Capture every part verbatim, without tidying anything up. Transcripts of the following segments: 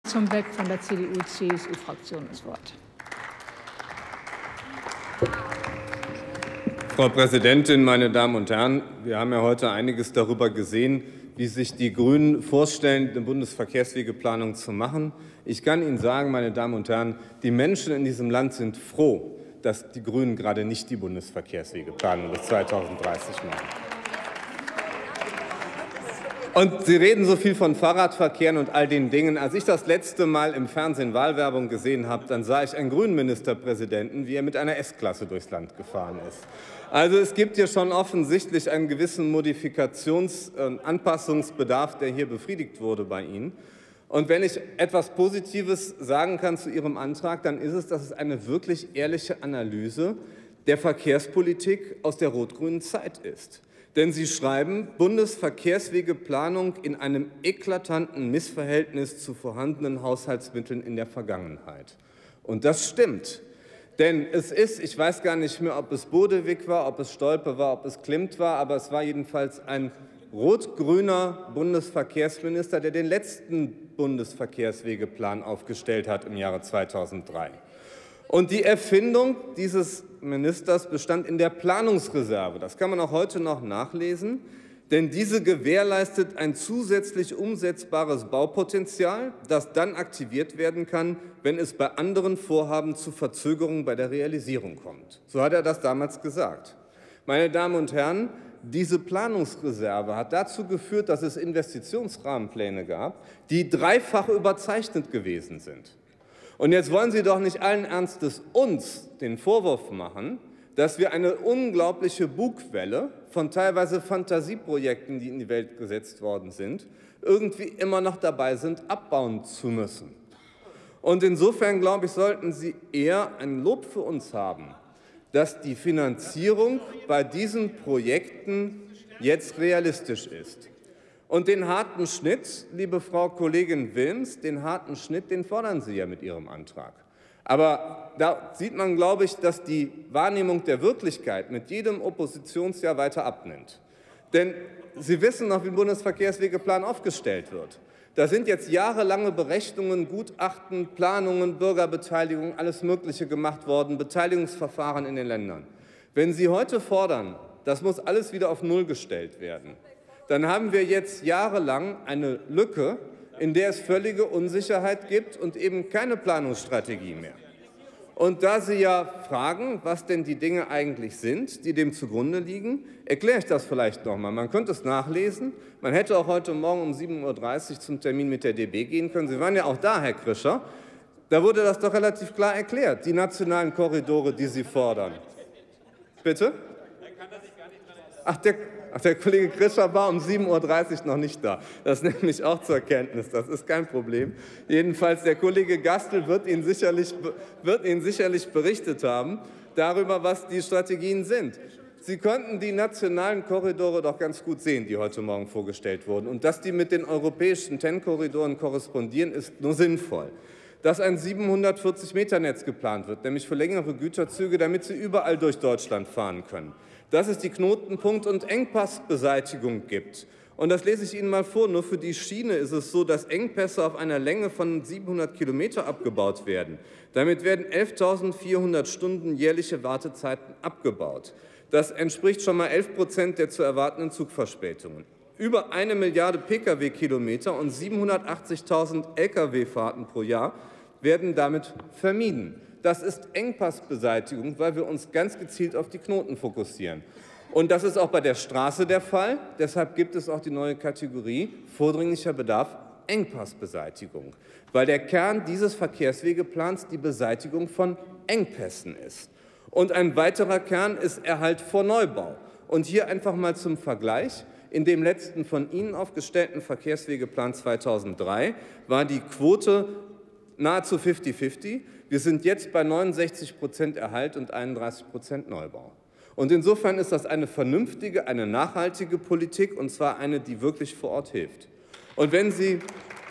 Zum Beck von der C D U C S U-Fraktion das Wort. Frau Präsidentin, meine Damen und Herren! Wir haben ja heute einiges darüber gesehen, wie sich die Grünen vorstellen, eine Bundesverkehrswegeplanung zu machen. Ich kann Ihnen sagen, meine Damen und Herren, die Menschen in diesem Land sind froh, dass die Grünen gerade nicht die Bundesverkehrswegeplanung bis zweitausenddreißig machen. Und Sie reden so viel von Fahrradverkehren und all den Dingen. Als ich das letzte Mal im Fernsehen Wahlwerbung gesehen habe, dann sah ich einen grünen Ministerpräsidenten, wie er mit einer S-Klasse durchs Land gefahren ist. Also es gibt hier schon offensichtlich einen gewissen Modifikations- und Anpassungsbedarf, der hier befriedigt wurde bei Ihnen. Und wenn ich etwas Positives sagen kann zu Ihrem Antrag, dann ist es, dass es eine wirklich ehrliche Analyse der Verkehrspolitik aus der rot-grünen Zeit ist. Denn Sie schreiben, Bundesverkehrswegeplanung in einem eklatanten Missverhältnis zu vorhandenen Haushaltsmitteln in der Vergangenheit. Und das stimmt. Denn es ist, ich weiß gar nicht mehr, ob es Bodewig war, ob es Stolpe war, ob es Klimt war, aber es war jedenfalls ein rot-grüner Bundesverkehrsminister, der den letzten Bundesverkehrswegeplan aufgestellt hat im Jahre zweitausenddrei. Und die Erfindung dieses Ministers bestand in der Planungsreserve. Das kann man auch heute noch nachlesen, denn diese gewährleistet ein zusätzlich umsetzbares Baupotenzial, das dann aktiviert werden kann, wenn es bei anderen Vorhaben zu Verzögerungen bei der Realisierung kommt. So hat er das damals gesagt. Meine Damen und Herren, diese Planungsreserve hat dazu geführt, dass es Investitionsrahmenpläne gab, die dreifach überzeichnet gewesen sind. Und jetzt wollen Sie doch nicht allen Ernstes uns den Vorwurf machen, dass wir eine unglaubliche Bugwelle von teilweise Fantasieprojekten, die in die Welt gesetzt worden sind, irgendwie immer noch dabei sind, abbauen zu müssen. Und insofern, glaube ich, sollten Sie eher ein Lob für uns haben, dass die Finanzierung bei diesen Projekten jetzt realistisch ist. Und den harten Schnitt, liebe Frau Kollegin Wilms, den harten Schnitt, den fordern Sie ja mit Ihrem Antrag. Aber da sieht man, glaube ich, dass die Wahrnehmung der Wirklichkeit mit jedem Oppositionsjahr weiter abnimmt. Denn Sie wissen noch, wie ein Bundesverkehrswegeplan aufgestellt wird. Da sind jetzt jahrelange Berechnungen, Gutachten, Planungen, Bürgerbeteiligung, alles Mögliche gemacht worden, Beteiligungsverfahren in den Ländern. Wenn Sie heute fordern, das muss alles wieder auf Null gestellt werden, dann haben wir jetzt jahrelang eine Lücke, in der es völlige Unsicherheit gibt und eben keine Planungsstrategie mehr. Und da Sie ja fragen, was denn die Dinge eigentlich sind, die dem zugrunde liegen, erkläre ich das vielleicht noch mal. Man könnte es nachlesen. Man hätte auch heute Morgen um sieben Uhr dreißig zum Termin mit der D B gehen können. Sie waren ja auch da, Herr Krischer. Da wurde das doch relativ klar erklärt, die nationalen Korridore, die Sie fordern. Bitte? Ach, der Ach, der Kollege Krischer war um sieben Uhr dreißig noch nicht da. Das nehme ich auch zur Kenntnis, das ist kein Problem. Jedenfalls, der Kollege Gastel wird Ihnen sicherlich, wird Ihnen sicherlich berichtet haben darüber, was die Strategien sind. Sie konnten die nationalen Korridore doch ganz gut sehen, die heute Morgen vorgestellt wurden. Und dass die mit den europäischen T E N-Korridoren korrespondieren, ist nur sinnvoll. Dass ein siebenhundertvierzig Meter Netz geplant wird, nämlich für längere Güterzüge, damit sie überall durch Deutschland fahren können. Dass es die Knotenpunkt- und Engpassbeseitigung gibt. Und das lese ich Ihnen mal vor. Nur für die Schiene ist es so, dass Engpässe auf einer Länge von siebenhundert Kilometer abgebaut werden. Damit werden elftausendvierhundert Stunden jährliche Wartezeiten abgebaut. Das entspricht schon mal elf Prozent der zu erwartenden Zugverspätungen. Über eine Milliarde Pkw-Kilometer und siebenhundertachtzigtausend Lkw-Fahrten pro Jahr werden damit vermieden. Das ist Engpassbeseitigung, weil wir uns ganz gezielt auf die Knoten fokussieren. Und das ist auch bei der Straße der Fall. Deshalb gibt es auch die neue Kategorie vordringlicher Bedarf Engpassbeseitigung, weil der Kern dieses Verkehrswegeplans die Beseitigung von Engpässen ist. Und ein weiterer Kern ist Erhalt vor Neubau. Und hier einfach mal zum Vergleich. In dem letzten von Ihnen aufgestellten Verkehrswegeplan zweitausenddrei war die Quote nahezu fifty fifty. Wir sind jetzt bei neunundsechzig Prozent Erhalt und einunddreißig Prozent Neubau. Und insofern ist das eine vernünftige, eine nachhaltige Politik, und zwar eine, die wirklich vor Ort hilft. Und wenn Sie,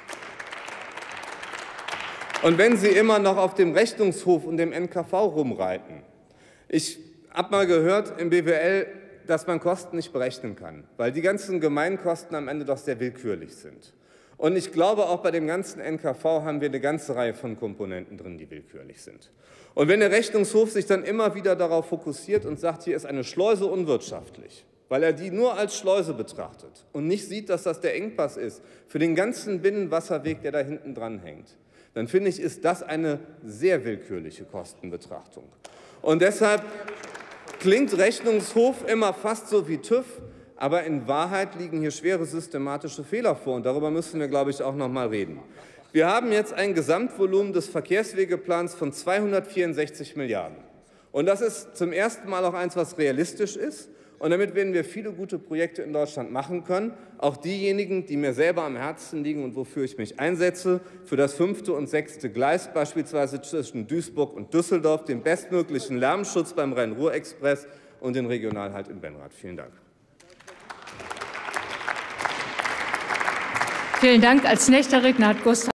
und wenn Sie immer noch auf dem Rechnungshof und dem N K V rumreiten, ich habe mal gehört im B W L, dass man Kosten nicht berechnen kann, weil die ganzen Gemeinkosten am Ende doch sehr willkürlich sind. Und ich glaube, auch bei dem ganzen N K V haben wir eine ganze Reihe von Komponenten drin, die willkürlich sind. Und wenn der Rechnungshof sich dann immer wieder darauf fokussiert und sagt, hier ist eine Schleuse unwirtschaftlich, weil er die nur als Schleuse betrachtet und nicht sieht, dass das der Engpass ist für den ganzen Binnenwasserweg, der da hinten dran hängt, dann finde ich, ist das eine sehr willkürliche Kostenbetrachtung. Und deshalb klingt Rechnungshof immer fast so wie TÜV, aber in Wahrheit liegen hier schwere systematische Fehler vor. Und darüber müssen wir, glaube ich, auch noch mal reden. Wir haben jetzt ein Gesamtvolumen des Verkehrswegeplans von zweihundertvierundsechzig Milliarden. Und das ist zum ersten Mal auch eins, was realistisch ist. Und damit werden wir viele gute Projekte in Deutschland machen können. Auch diejenigen, die mir selber am Herzen liegen und wofür ich mich einsetze, für das fünfte und sechste Gleis, beispielsweise zwischen Duisburg und Düsseldorf, den bestmöglichen Lärmschutz beim Rhein-Ruhr-Express und den Regionalhalt in Benrath. Vielen Dank. Vielen Dank. Als nächster Redner hat Gustav